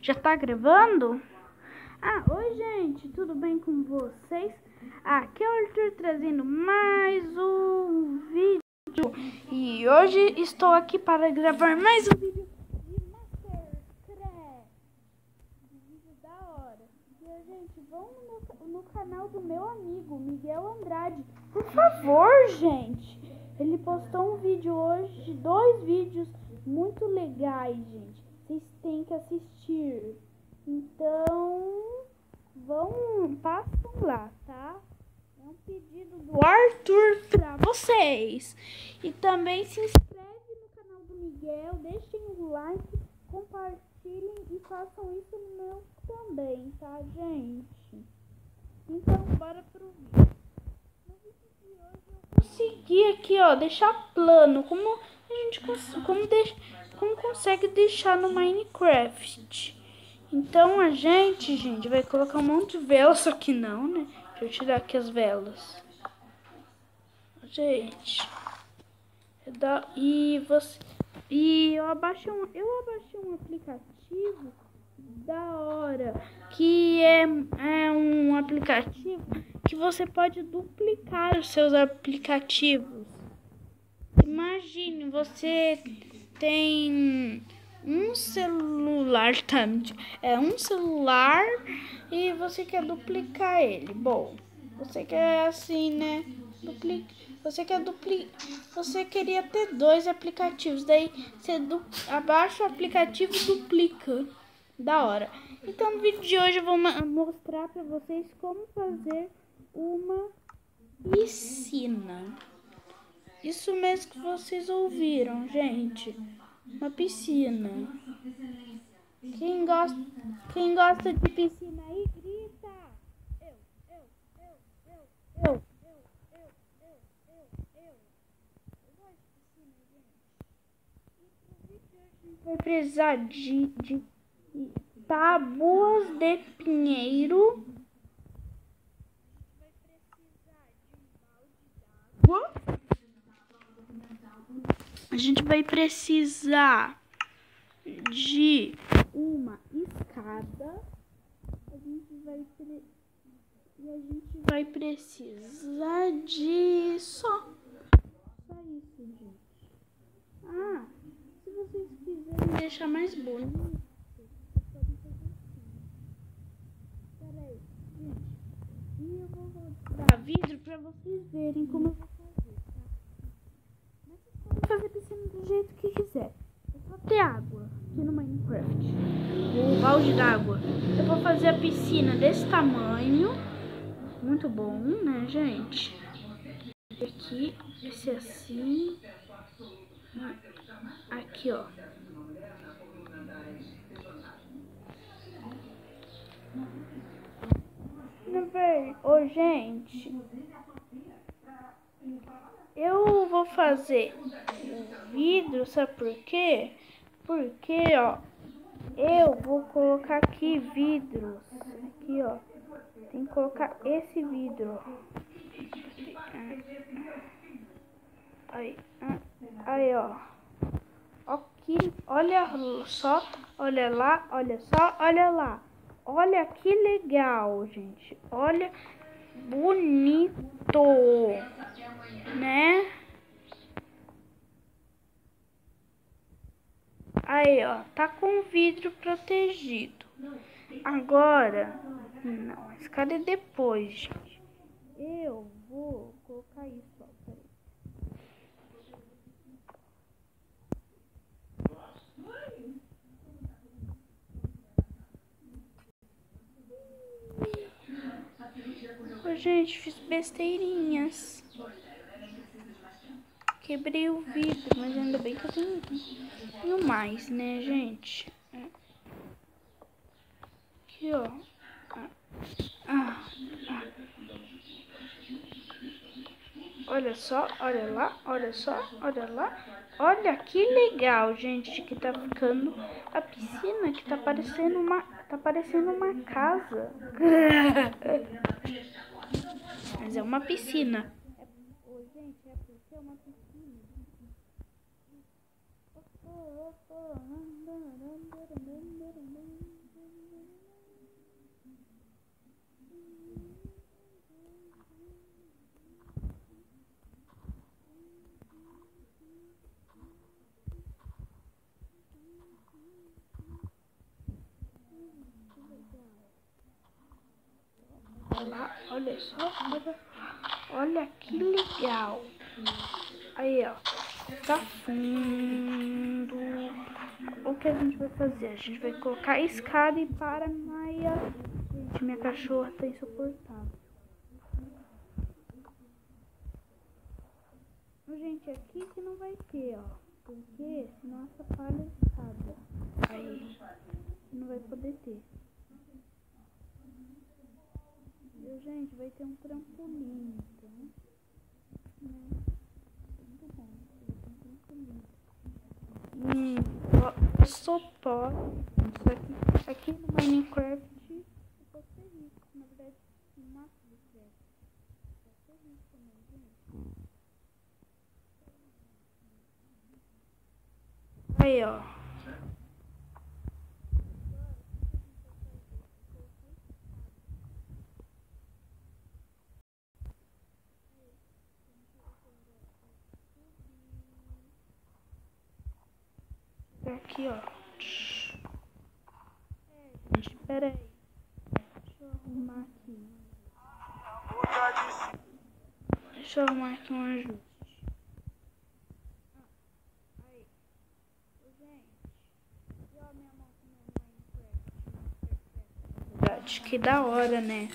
Já tá gravando? Oi gente, tudo bem com vocês? Aqui é o Arthur trazendo mais um vídeo. E hoje estou aqui para gravar mais um vídeo de Mastercraft. Um vídeo da hora. E gente, vão no canal do meu amigo Miguel Andrade. Por favor, gente. Ele postou um vídeo hoje, 2 vídeos muito legais, gente. Vocês têm que assistir. Então, passam lá, tá? É um pedido do Arthur pra vocês. E também se inscreve no canal do Miguel, deixem o like, compartilhem e façam isso no meu também, tá, gente? Então, bora pro vídeo. No vídeo de hoje eu consegui aqui, ó, deixar plano. Como a gente como consegue deixar no Minecraft. Então a gente vai colocar um monte de velas, só que não, né? Deixa eu tirar aqui as velas. Gente, eu abaixei um aplicativo da hora, que é um aplicativo que você pode duplicar os seus aplicativos. Imagine, você tem um celular, um celular e você quer duplicar ele. Bom, você quer assim, né? Você queria ter 2 aplicativos, daí você abaixa o aplicativo e duplica. Da hora. Então no vídeo de hoje eu vou mostrar para vocês como fazer uma piscina. Isso mesmo que vocês ouviram, gente. Uma piscina. Quem gosta de piscina aí, grita. Eu. Eu gosto de piscina, gente. E pro vídeo a gente vai precisar de tábuas de pinheiro. Vai precisar de um balde d'água. A gente vai precisar de uma escada. A gente vai precisar de só isso, gente. Se vocês quiserem deixar mais bonito, vocês podem fazer assim. Pera aí, gente. E eu vou mostrar vídeo pra vocês verem como eu vou fazer, tá? Mas vocês podem fazer piscina do jeito que quiser. É só ter água aqui no Minecraft. O balde d'água. Eu vou fazer a piscina desse tamanho. Muito bom, né, gente? Aqui, esse assim. Aqui, ó. Ô, gente. Eu vou fazer o vidro, sabe por quê? Porque, ó, eu vou colocar aqui vidros. Aqui, ó. Tem que colocar esse vidro, ó. Aí, ó. Aqui, olha só, olha lá, olha só, olha lá. Olha que legal, gente. Olha, bonito, né? Aí, ó, tá com vidro protegido. Agora, não, esse cara é depois, gente. Eu vou colocar isso, ó, peraí. Gente, fiz besteirinhas. Quebrei o vidro, mas ainda bem que eu tenho mais, né, gente? Aqui, ó. Olha só, olha lá, olha só, olha lá. Olha que legal, gente, que tá ficando a piscina, que tá parecendo uma casa. Mas é uma piscina. Gente, é porque é uma piscina. lá. Olha só, olha que legal. Aí, ó, tá fundo. O que a gente vai fazer? A gente vai colocar a escada e paranoia. Gente, minha cachorra tá insuportável. Gente, aqui que não vai ter, ó. Porque senão atrapalha a escada. Aí, não vai poder ter. Gente, vai ter um trampolim, então, né? Muito bom, vai ter um trampolim. Só pode. Isso aqui no Minecraft eu posso ser rico. Na verdade, no Minecraft eu posso ser rico também, gente. Aí, ó. Aqui, ó. Gente, pera aí. Deixa eu arrumar aqui. Deixa eu arrumar aqui um ajuste. Aí. Gente, e ó, minha mão com meu Minecraft. Verdade, que da hora, né?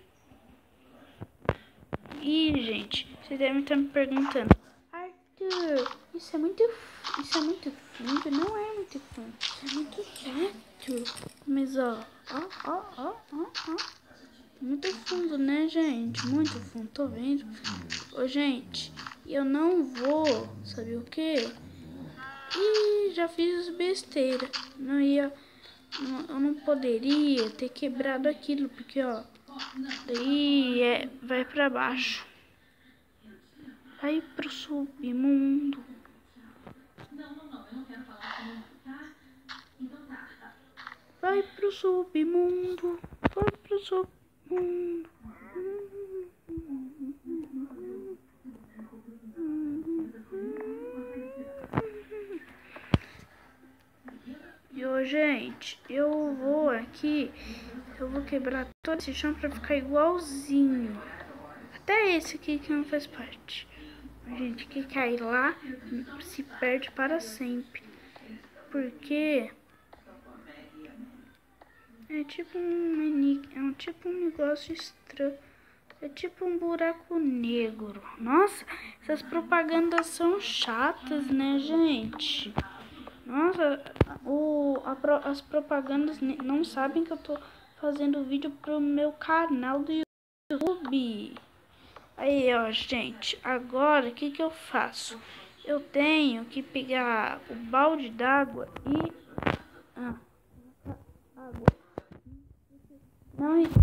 E, gente, vocês devem estar me perguntando: Arthur, isso é muito fundo? Não é muito fundo, isso é muito reto. Mas, ó. Muito fundo, né, gente? Muito fundo, tô vendo. Ô, gente, eu não vou, sabe o quê? Ih, já fiz besteira. Eu não poderia ter quebrado aquilo, porque, ó, daí vai pra baixo. Vai pro submundo. Vai pro submundo. Vai pro submundo. E ô, gente, eu vou aqui. Eu vou quebrar todo esse chão pra ficar igualzinho. Até esse aqui que não faz parte. A gente que cair lá se perde para sempre. Porque é tipo um negócio estranho. É tipo um buraco negro. Nossa, essas propagandas são chatas, né, gente? Nossa, as propagandas não sabem que eu tô fazendo vídeo pro meu canal do YouTube. Aí, ó, gente, agora o que que eu faço? Eu tenho que pegar o balde d'água e... água. Não, e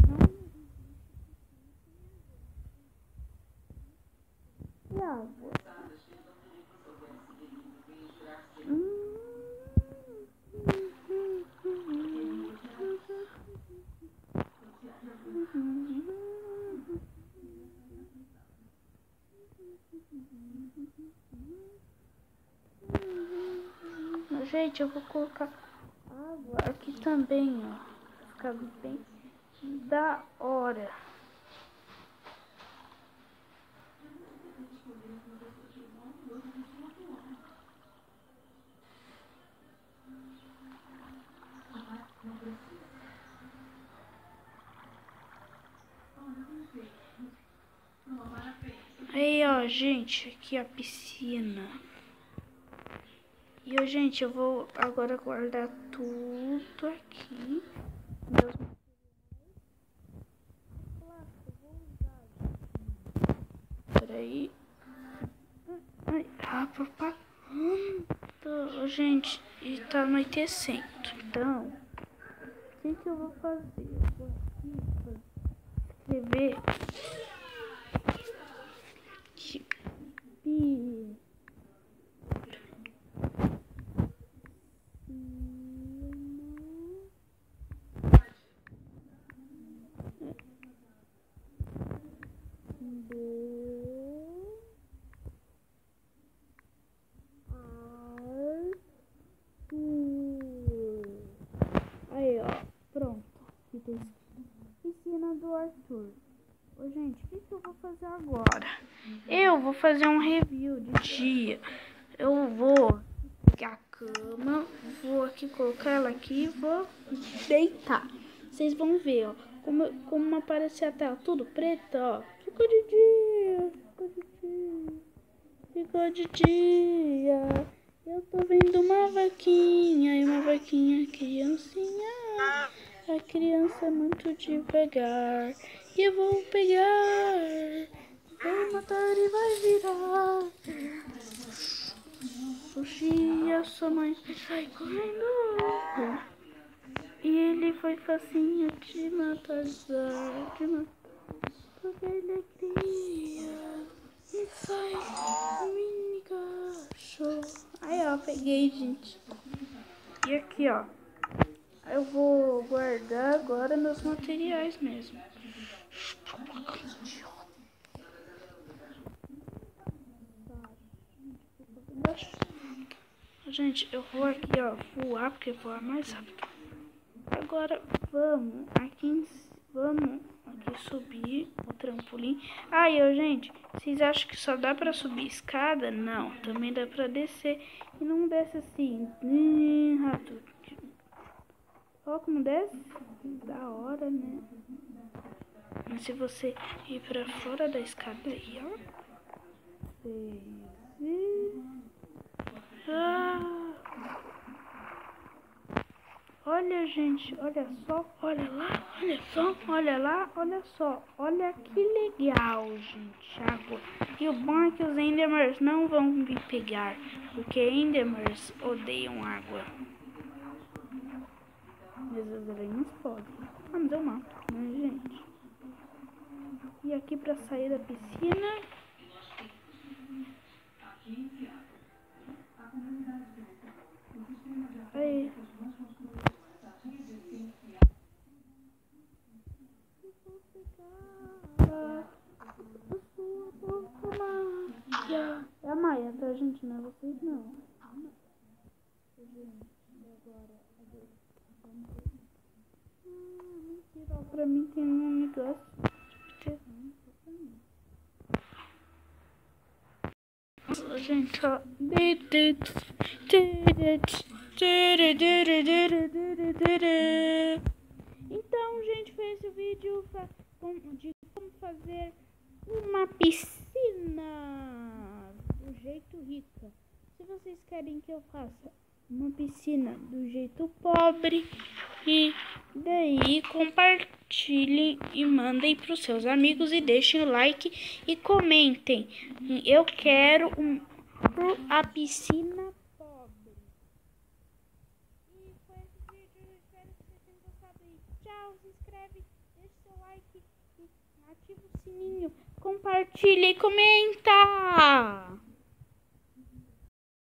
água. Gente, eu vou colocar água aqui também, ó. Ficar bem da hora. Aí, ó, gente, aqui a piscina. E, ó, gente, eu vou agora guardar tudo aqui. Meus Peraí. Ai, a propaganda. Gente, e tá anoitecendo. Então, o que eu vou fazer? Eu vou aqui escrever Aí, ó, pronto. Piscina do Arthur. eu vou fazer um review de dia. Eu vou pegar a cama, vou aqui colocar ela aqui e vou deitar. Vocês vão ver, ó, como aparece a tela, tudo preto, ó. Ficou de dia, ficou de dia, ficou de dia. Eu tô vendo uma vaquinha e uma vaquinha criancinha. A criança é muito devagar. E eu vou pegar, vou matar e vai virar. Puxi, a sua mãe sai correndo. E ele foi facinho de matar, de matar. Porque ele é cria e sai mini cachorro. Aí, ó, peguei, gente. E aqui, ó. Eu vou guardar agora meus materiais mesmo. Gente, eu vou aqui, ó, voar, porque voar mais rápido. Agora vamos aqui subir o trampolim. Aí, gente, vocês acham que só dá pra subir escada? Não, também dá pra descer. E não desce assim, rato. Olha como desce. Da hora, né? Mas se você ir pra fora da escada aí, ó. Olha, gente, olha só, olha lá, olha só, olha lá, olha só. Olha que legal, gente, água. E o bom é que os Endermans não vão me pegar, porque Endermans odeiam água. Mas as aranhas podem. Ah, mas eu mato, né, gente? E aqui pra sair da piscina... Aí. É a Maia, tá, gente? Não é vocês, não. Mentira, ó, pra mim tem um negócio de gente, ó. Então, gente, foi esse o vídeo de como fazer uma piscina do jeito rica. Se vocês querem que eu faça uma piscina do jeito pobre, e daí compartilhem e mandem para os seus amigos e deixem o like e comentem. Eu quero a piscina pobre. E foi esse vídeo, espero que vocês tenham gostado. E tchau, se inscreve, deixa seu like e ativa o sininho, compartilha e comenta.